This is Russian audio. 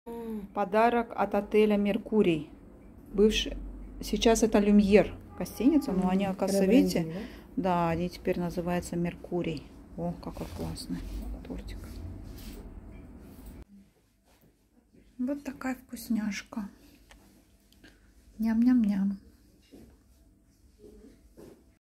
Подарок от отеля Меркурий. Бывший. Сейчас это Люмьер гостиница, но они, оказывается, видите, да, они теперь называются Меркурий. О, какой классный тортик. Вот такая вкусняшка. Ням-ням-ням.